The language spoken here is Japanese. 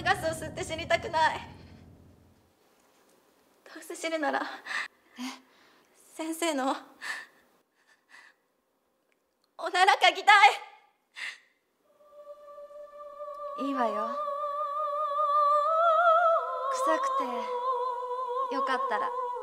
ガスを吸って死にたくない。どうせ死ぬなら先生のおならかきたい。 いいわよ。臭くてよかったら。